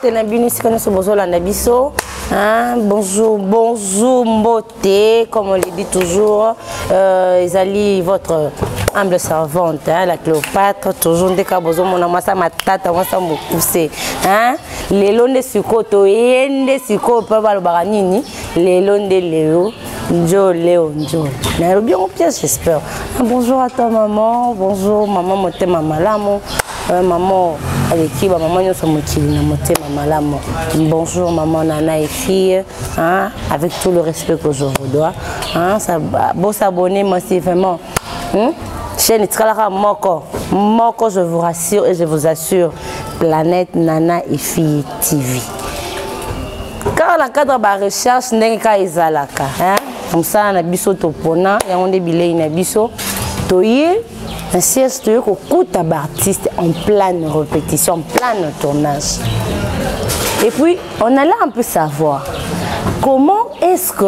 mbote na bino sika nyonso bozolanda biso. Bonjour, bonjour mbote, comme on le dit toujours. Ezali votre humble servante, la Cléopâtre, toujours dès que vous avez ma tata, moi ça me pousse. Les longs de sukoto, yende sukoto, pas le baranini, les longs de Léo, Léo. Bien au pièce, j'espère. Bonjour à ta maman, bonjour maman, moté maman lamo, maman avec qui maman nous sommes motivés, moté maman lamo. Bonjour maman nana et fille, avec tout le respect que je vous dois. Ça beau s'abonner massivement. Chaîne Tikalaka Moko, je vous rassure et je vous assure, Planète Nana et Fille TV. Car la cadre de recherche n'est qu'à Izalaka. Comme ça, on a biso topona, et on a bilé une biso. Toye, un siège de côté d'artiste en pleine répétition, en plein tournage. Et puis, on allait un peu savoir comment est-ce que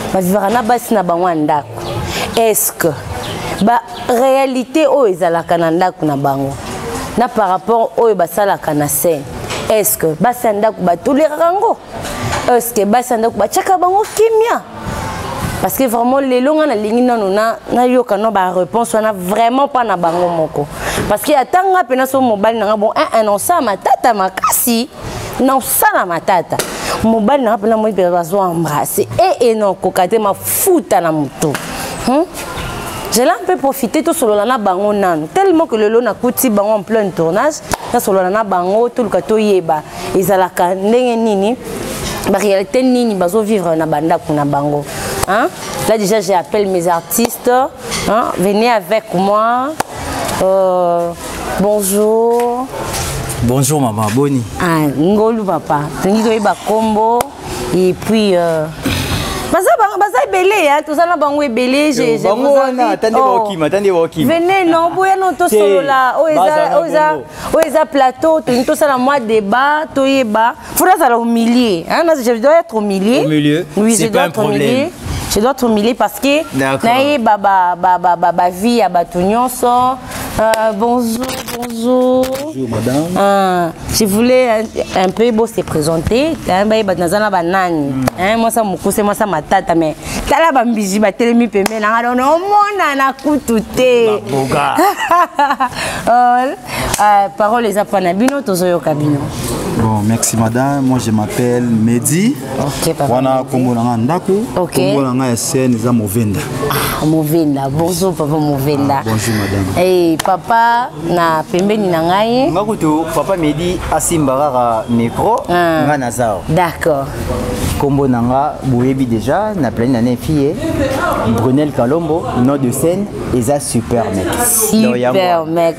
est-ce que la réalité est la Canada na par rapport au basalaka na scène. Est-ce que basanda ba tolerango? Est-ce que basanda ba chaka bango kimia? Parce que vraiment les longs na lingi na yoka no ba réponse on a vraiment pas na bango moko. Parce que atanga pena so mobile na bon non ça matata makasi. Non ça na matata. Mobile na pena mo be bazo embrasser et non kokate ma futa na muto. J'ai là un peu profité tout sur la bango nan tellement que le long a coûté bango en plein tournage ça sur la bango tout le kato yeba ezalaka ndenge nini ba réalité nini bazo vivre na banda kuna bango là déjà j'appelle mes artistes venez avec moi bonjour maman Boni ngolu papa ngi ko yeba kombo et puis Baza belé, tout ça là bango belé, j'ai venez non, boya non to solo là, oza plateau, tout ça là moi débat, to yeba, faudra ça au milieu, je dois être au milieu. Au milieu. Oui, je dois être au milieu. Je dois être au milieu parce que naïe baba vie à Batounionso. Bonjour. Bonjour madame. Je voulais un peu beau se présenter. Moi ça me moi ça ma tata mais tala bambiji ba telemi pembe na non mona na kututé. Parole les apana bino tozoyo kabino. Bon, merci madame. Moi je m'appelle Mehdi. OK papa. Wana kombo na ndako. Kombo na scène za Movenda. Movenda. Bonjour papa Movenda. Bonjour madame. Eh papa na pembeni na ngai. Ngakutu papa Mehdi asimbarara micro nga nazao. D'accord. Kombo nanga boyebi déjà na pleine année fille Brunel Kalombo nom de scène eza super mec. Super mec.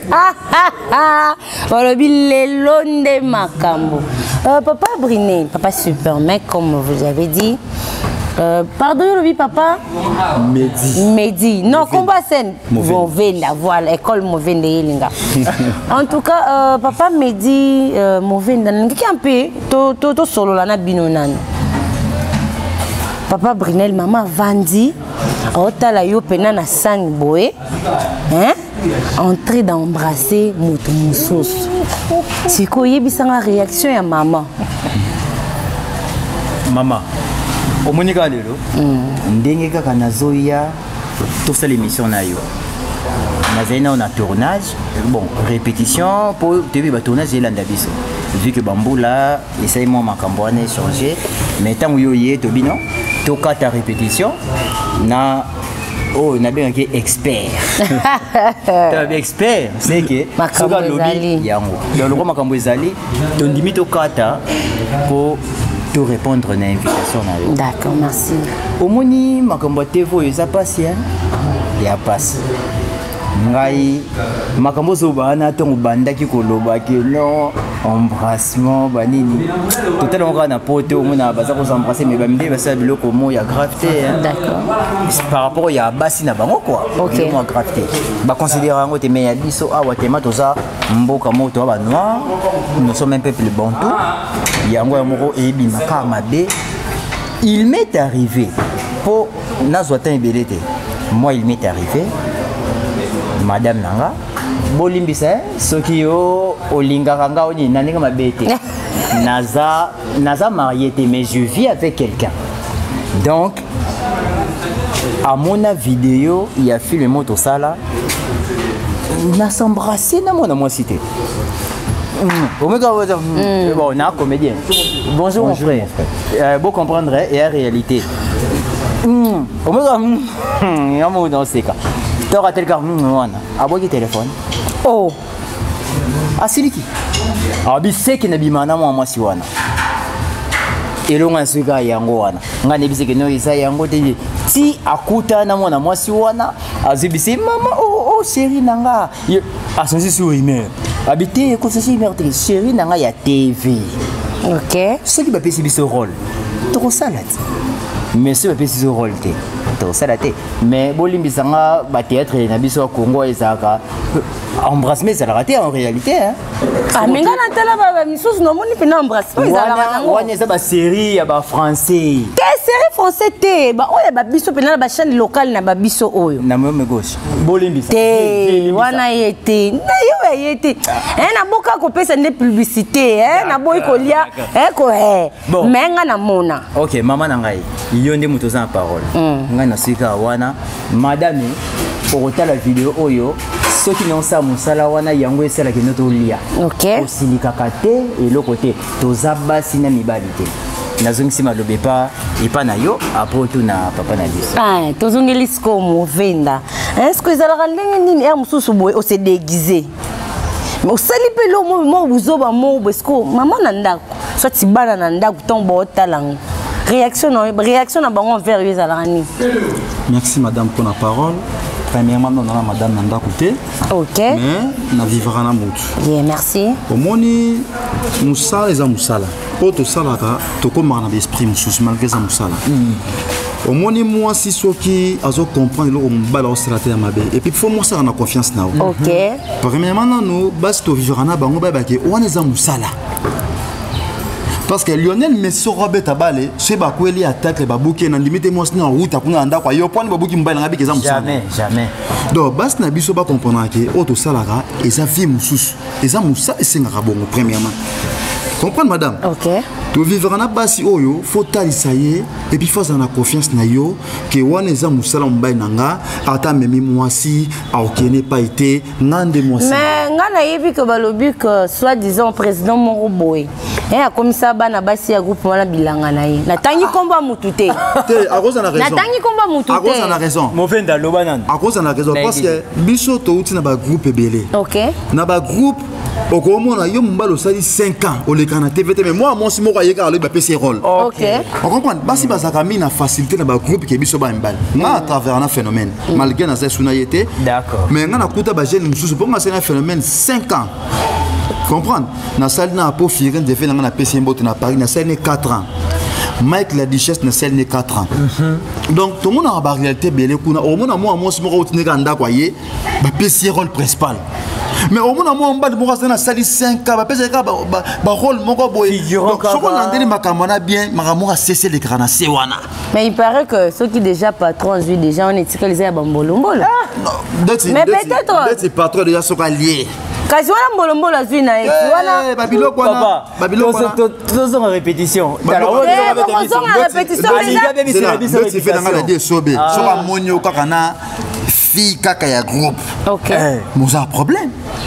Olobi lelonde makambo. Papa Brunel, papa super mec comme vous avez dit. Pardon, le papa Mehdi. Non, combat scène. Movenda, voilà, école Movenda Yelinga. En tout cas, papa Mehdi, Movenda, qui un peu, to solo la na binonan. Papa Brunel, maman Vandi, otala yo pena na sang boé, entrer d'embrasser moto moussos. C'est quoi yebisanga réaction ya maman. Maman. Omonika lelo ndenge kaka nazoya tout ça l'émission na yo nazena on a tournage bon répétition pour début ba tournage elanda biso vu que bambula essaye moi makambo wana changer mais tant yo yé to bino to kata répétition na oh na bien que expert tu es expert c'est que makambo ezali yango donc le makambo ezali to ndimi to kata pour te répondre à l'invitation. D'accord, merci. Au moni, ma combatté, vous, ça passe, il y a passe. Ngai, ma combo bana, ton banda qui koloba, qui non, embrassement, banini. Totalement, on a poté, on a basé pour s'embrasser, mais bamdé, bah ça, le comment il y a gravité. D'accord. Par rapport, il y a bassi na bango quoi. Ok. Il y a gravité. Bah considérant que tu mets à 10 ah ouais, tu mets tout ça, mboka moto, bah noir, nous sommes un peu plus bantou. Il y a un mot et bimaka mabe. Il m'est arrivé pour Nazotan Belete. Moi, il m'est arrivé. Madame Nanga, Bolimbisa, Sokio, Olinga Ranga, Oni, Naninga Mabete. Naza marié, mais je vis avec quelqu'un. Donc, à mon vidéo, il y a fait le mot au sala. On a s'embrassé dans mon cité. Bon, on a un comédien. Bonjour mon frère. Bon comprendre, et la réalité. On a dans ces cas. Tu auras tel cas, à boire téléphone. Oh. Ah, c'est qui? Ah, c'est qui n'a pas de moi, si wana. Et l'on a ce gars, yango wana. On a dit que nous, ça yango te si akuta na mwana moi si wana, azibisi maman oh chérie nanga. Ah, c'est sur email. Habiter ko c'est email chérie nanga ya TV. OK. Ce qui va passer ce rôle. Trop salade. Mais ce qui va passer ce rôle te. Trop salade. Mais bolimbisanga ba théâtre na biso Congo ezaka. Embrassement, ça l'a raté en réalité. Hein. Ah, mais quand on a la mission, non, on peut embrasser. On a une série français. Quelle série française t'es? Bah, on a biso pendant la chaîne locale na biso oyo. Na même gauche. Bolimbi. T'es, on a été. Na yo été. Na boka ko pesa ne publicité, na boy ko lia, ko mais nga na mona. OK, maman na ngai. Yonde mutoza en parole. Nga na sika wana, madame pour la vidéo oyo. Ceux qui n'ont ça, Moussala wana yango esala ke noto lia. OK. Osilika kate et le côté tozaba sina mibalite. Nazongisi malobe pa et pas na yo après tout na papa na biso. Ah, tozongeli sko mo venda. Est-ce que ça la ndenge nini ya mususu boy o se déguiser. Mais o sali pe lo mo buzoba mo besko maman na ndako. Soit tibana na ndako tombo talang. Réaction na bango vers eux alani. Merci madame pour la parole. Premièrement, nous avons madame Nanda Kouté. OK. Mais nous vivons dans Moutou. Yeah, merci. Au moni, Moussa et Moussala. Pour tout ça, tu comprends l'esprit Moussous, malgré ça Moussala. Au moni, moi, si ceux qui comprennent le ballon stratégie à ma baie. Et puis, il faut moi ça en confiance. OK. Premièrement, nous, bas tu vivras dans Bango Babake, on est à Moussala. Parce que Lionel Messi Robert Tabale, c'est Bakweli attaque les babouki na limite moi en route pour anda quoi yo point babouki mbala ngabi keza musala. Jamais. Donc bas na biso ba comprendre que auto salara et ça vie mususu. Et ça musa et singa bongo premièrement. Comprendre madame? OK. Tu vivras na basi oyo, faut talisaye et puis faut en confiance na yo que wana eza musala mbala nanga ata memi mwasi a okene pas été ngande mwasi. Mais ngana yebi que balobi que soit disant président Moroboy. A comme ça bana basi ya groupe wana bilanga na ye. Na tangi komba mutu te. Te a cause na raison. Na tangi komba mutu te. A cause na raison. Movenda lobanan. A cause na raison parce que biso to uti na ba groupe belé. OK. Na ba groupe okomona yo mbalo sali 5 ans au lekana TVT mais moi si moko ayeka le ba PC rôle. OK. On comprend basi bazaka mi na facilité na ba groupe ke biso ba mbal. Na à travers un phénomène malgré na suna yete. D'accord. Mais nga na kuta ba jeune mususu pour nga c'est un phénomène 5 ans. Comprendre? Na salle na po firin de fait na PC mbote na Paris na salle 4 ans. Mike la Duchesse na salle 4 ans. Donc tout le monde a ba réalité belé kuna au monde moi si moko uti nga nda kwa ye ba PC rôle principal. Mais au moins moi on bat pour ça na sali 5 ans ba pesa ka ba rôle moko boy donc ce qu'on entend makamana bien makamana a cessé l'écran na sewana. Mais il paraît que ceux qui déjà patron vu déjà on est tiré les bambolombola. Mais peut-être c'est patron déjà so lié. Kasi wana mbolombola zui na ex wana babilo kwana tous en répétition. Alors on répétition c'est fait dans la dire sobe so amonyo kaka na fille kaka ya groupe. OK. Nous avons un problème.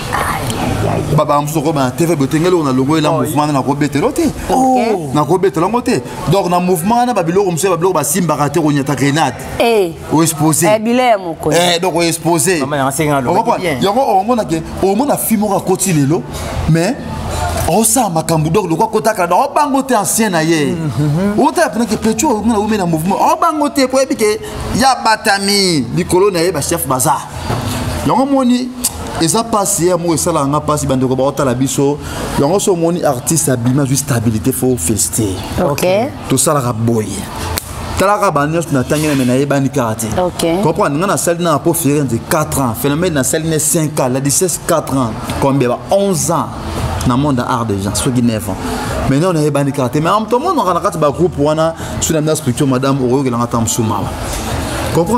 Baba msoko ba TV botengelo na logo la mouvement na robete loté. Na robete la moté. Donc na mouvement na babilo comme ça babilo ba simba raté ko nyata grenade. O exposé. Bilé moko. Donc o exposé. Maman enseigner lo. Yango o mona ke o mona fimo ka koti lelo mais o sa makambu donc le quoi kotaka na o bangote ancien na ye. O ta pena ke pecho na o mena mouvement. O bangote po ebike ya batami likolo na ye ba chef bazar. Yango moni et ça passe hier moi ça là on a passé bande ko ba la biso yango so moni artiste abima juste stabilité faut féliciter. OK. Tout ça la boy. Talaka banyos na tangena na yebani karaté. OK. Comprendre nga na salle na po faire de 4 ans, phénomène na salle na 5 ans, la 16 4 ans, combien 11 ans dans monde art de gens, soit 9 ans. Maintenant on a yebani karaté mais en tout monde on a ba groupe wana sur la structure madame Oro que la ngata msuma. Comprendre?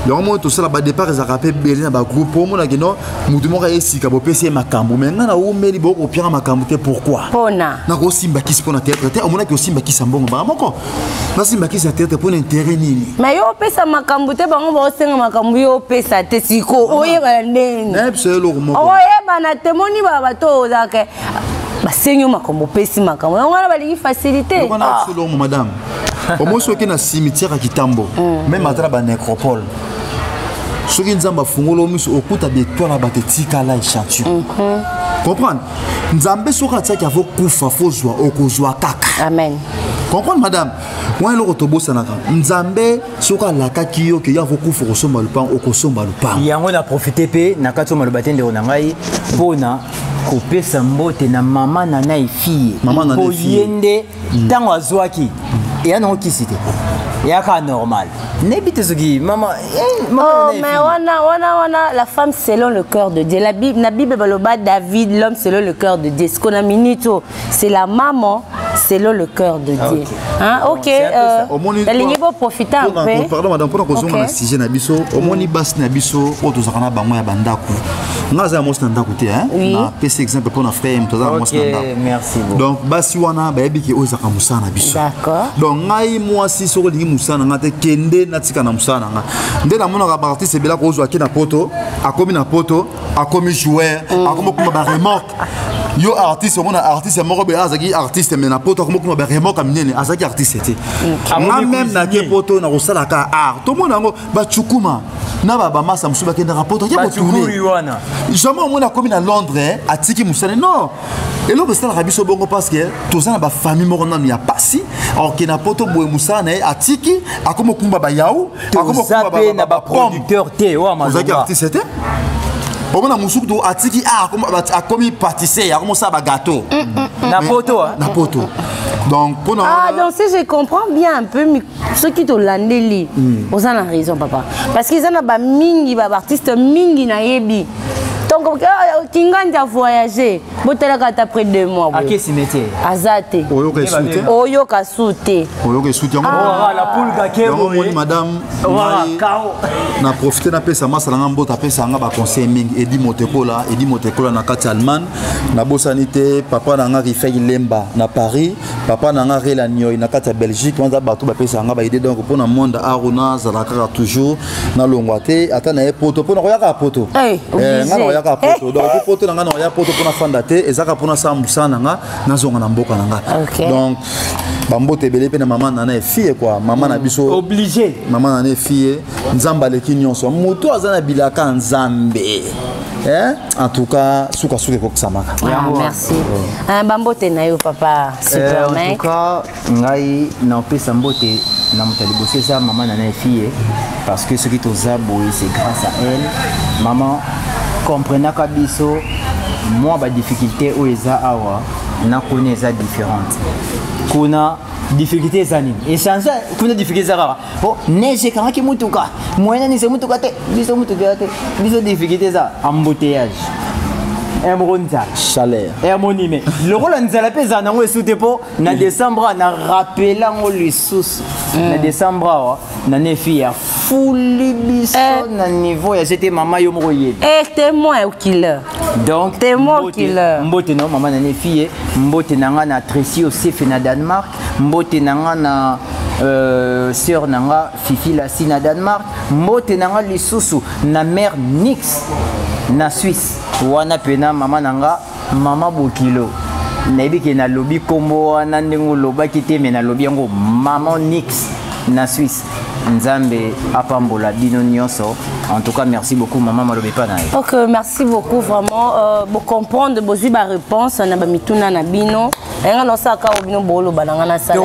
donc moi tout ça là départ ils a rappelé belé na groupe pour moi que non mutu mo ka esika bo pesi makambo mais ngana o meli bo ko pira makambo te pourquoi pona na ko simba ki spona théâtre te omona ki simba ki sambongo ba moko na simba ki sa théâtre pour intérêt nini mais yo pesa makambo te bango ba senga makambo yo pesa te siko oye ba ndeni na pse lo moko oye bana te moni ba bato zake basenyo makambo pesi makambo ngana balingi facilité ngana pse lo madame au moins soki na cimetière à Kitambo même à la nécropole soki nzamba fungolo miso okuta de toi na batetika la échantillon comprendre nzambe soka tsaki avo kufa fozwa okozwa kaka amen comprendre madame moi le rotobosa na nzambe soka la kaki yo ke yavo kufa kosomba lupan okosomba lupan yango na profiter pe na kato malobate ndeko na ngai pona kopesa mbote na mama na na fille yende tango azwaki et non qui cité et à normal n'habite ce qui maman oh mais on a la femme selon le cœur de Dieu la Bible baloba David l'homme selon le cœur de Dieu ce qu'on a minito c'est la maman selon le cœur de Dieu hein ok la ligne pour profiter un peu pardon madame pour qu'on soit sujet na biso au moni bas na biso o to zakana bango ya bandaku ngaza mo standa côté hein na PC exemple pour na frère mo to za mo standa merci donc basi wana ba yebiki o zakana musana biso d'accord donc ngai moi si soko lingi musana ngate kende na tika na musana nga nde na mona ka artiste bela ko zo akina poto akomi joueur akomi kuma ba remorque yo artiste mona artiste moko be azaki artiste mais na poto akomi kuma ba remorque aminene azaki artiste te nga même na ke poto na kosala ka art to mona ngo ba chukuma na ba masa musuba kenda ka poto ya ko tourner jamais mona komi na Londres atiki musana non et là c'est la rabiso bongo parce que tout ça na ba famille moko na ya pasi alors que na poto boye musana atiki akomo kumba ba yaou akomo kumba ba producteur te wa ma vous artiste te bon na musuku to atiki akomi pâtissier akomo ça ba gâteau na poto donc pour donc si je comprends bien un peu ceux qui te landeli vous en avez raison papa parce qu'ils en a ba mingi ba artiste mingi na yebi donc Kinganja voyager botelaka après 2 mois à quel cimetière azate oyo kasute la poule kakebo madame na profiter na pesa masala ngambota pesa nga ba conseil mingi Edi Motekola na kati Allemagne na bosanité papa na nga Rifei Lemba na Paris papa na nga Rela Nyoy na kati Belgique wanda bato ba pesa nga ba idée donc pour na monde aruna zalaka toujours na longwate ata na poto pour na koyaka poto nga poto donc poto na nga na poto pour na fandate ezaka pour na sambusa na nga na zonga na mboka na nga donc bambote belé pe na maman na fille quoi maman na biso obligé maman na fille nzamba leki nyonso moto azana bilaka nzambe en tout cas suka ko samaka merci bambote na yo papa en tout cas ngai na pesa mbote na motali bosse ça maman na fille parce que ce qui toza boy c'est grâce à elle maman comprenez kabiso moi ba difficulté o eza awa na connais ça différente kuna difficulté zani et change kuna difficulté zara oh neige quand ki mutuka moyenne ni se mutuka te biso difficulté za embouteillage Mronza chaleur et monime le rôle nzala pesa nango esute po na décembre na rappela ngo lisusu na décembre na nefi ya fully biso na niveau ya c'était maman yo moko yebi témoin au killer donc témoin killer mbote no maman na nefi mbote nanga na Tracy aussi fait na Danemark mbote nanga na sœur nanga Fifi la si na Danemark mbote nanga lisusu na mère Nix na Suisse wana pena mama nanga mama Bokilo nayebi ke na lobby kombo wana ndengo lobaki te me na lobby yango mama Nix na Suisse nzambe apambola bino nyonso en tout cas merci beaucoup maman malobi pa na ye ok merci beaucoup vraiment pour comprendre bozwi ba réponse na ba mituna na bino nga no saka obino bolo balanga na sala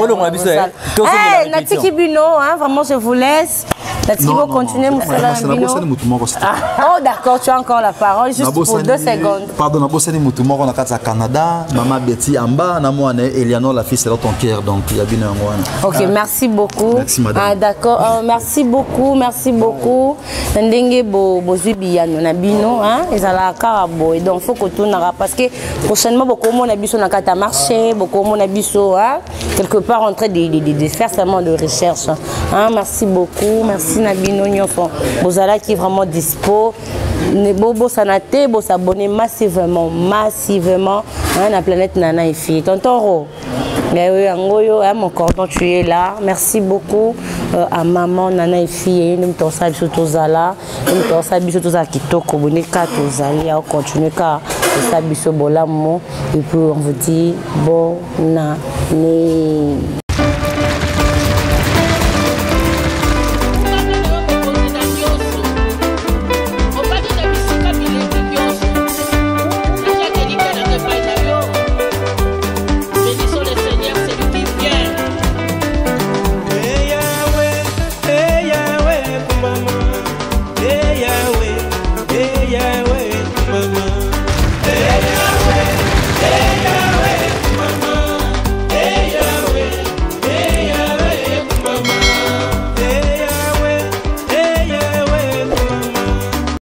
na tiki bino vraiment je vous laisse. Tu vas continuer Moussala Bino. Oh d'accord, tu as encore la parole juste pour 2 secondes. Pardon, na bosani mutumoko na kati ya Canada, maman Betty Amba na moi Eliano la fille c'est dans ton cœur donc il y a bien un mois. OK, merci beaucoup. Merci madame. Ah d'accord, merci beaucoup. Ndenge bozwi biyano na bino ezala karabo et donc faut que tout na parce que prochainement beaucoup mon abiso na kata marché, beaucoup mon abiso quelque part en train de faire seulement de recherche. Hein, merci beaucoup, merci Nabino Nyofo. Bozala qui est vraiment dispo. Bobo Sanate, vous s'abonner massivement hein, la planète Nana et Fille. Tonton Ro, mon cordon, tu es là. Merci beaucoup à maman Nana et Fille. Nous t'en savons sur tous là. Nous t'en savons sur tous à Kitoko. Vous n'êtes qu'à tous aller. On continue qu'à savoir sur Bolamo. Et puis on vous dit bonne année.